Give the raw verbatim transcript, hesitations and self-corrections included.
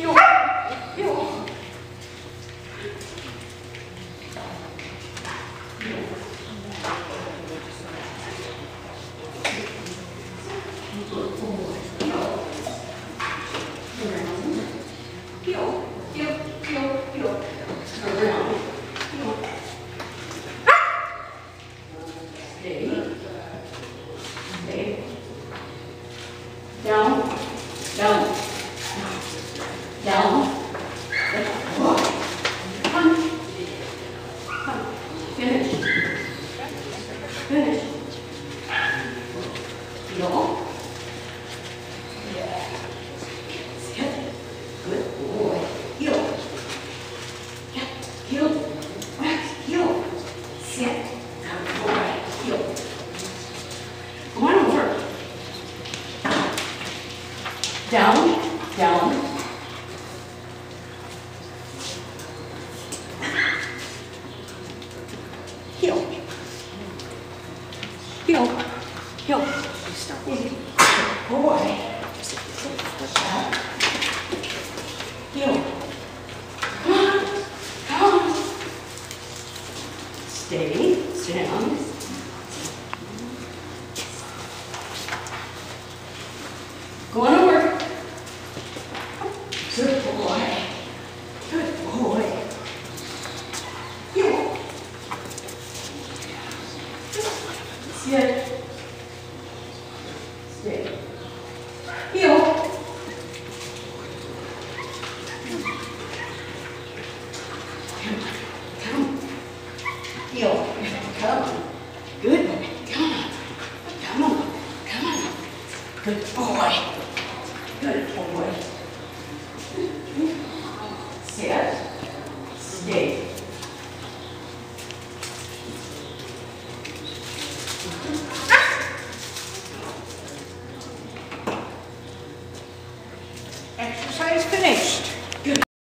Heel. Heel. Heel, heel, heel, heel. Around. Heel. Stay. Stay. Down. Down. Down. Come. Come. Finish. Finish. Heel. Sit. Good boy. Heel. Yeah. Heel. Wax. Heel. Sit. Good boy. Heel. Come on over. Down. Down. Heel. Heel. Heel. Easy. Boy. Heel. Come on. Come on. Stay. Stand. Go on over. Good boy. Good boy. Heel. Sit. Stay. Heel. Come. Come. Heel. Come. Good. Come on. Come on. Come on. Good boy. Good boy.